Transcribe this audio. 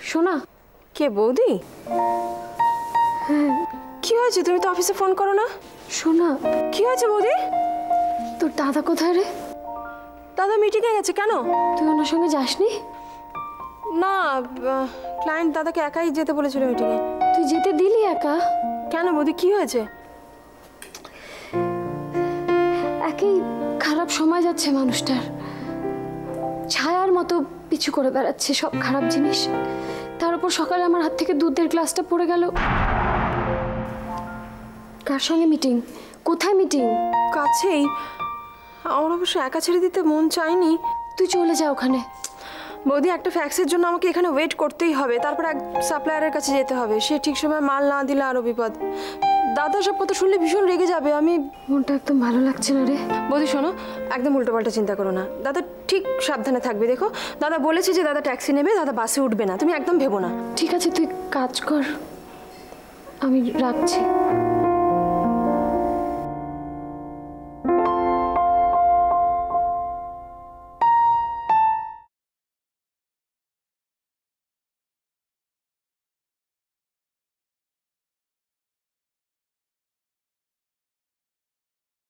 শোনা। কে বৌদি? হ্যাঁ কি হয়েছে? তুমি তো অফিসে ফোন করো না। শোনা। কি হয়েছে বৌদি? তোর দাদা কোথায় রে? দাদা মিটিংয়ে গেছে। কেন? তুই ওনার সঙ্গে যাসনি? না, ক্লায়েন্ট দাদাকে একাই যেতে বলেছিল মিটিংয়ে। তুই যেতে দিলি একা? কেন বৌদি, কি হয়েছে? একই খারাপ সময় যাচ্ছে মানুষটার, ছায়ার মতো পিছু করে বেড়াচ্ছে সব খারাপ জিনিস। তার উপর সকালে আমার হাত থেকে দুধের গ্লাসটা পড়ে গেল। কার সঙ্গে মিটিং? কোথায় মিটিং? কাছেই। আমার অবশ্য একা ছেড়ে দিতে মন চায়নি। তুই চলে যা ওখানে। বৌদি, একটা ফ্যাক্সের জন্য আমাকে এখানে ওয়েট করতেই হবে, তারপর এক সাপ্লায়ারের কাছে যেতে হবে। সে ঠিক সময় মাল না দিলে আরো বিপদ। দাদা সব কথা শুনলে ভীষণ রেগে যাবে। আমি মনটা একদম ভালো লাগছে না রে। বৌদি শোনো, একদম উল্টোপাল্টা চিন্তা করো না। দাদা ঠিক সাবধানে থাকবে। দেখো, দাদা বলেছে যে দাদা ট্যাক্সি নেবে, দাদা বাসে উঠবে না। তুমি একদম ভেবো না। ঠিক আছে, তুই কাজ কর, আমি রাখছি।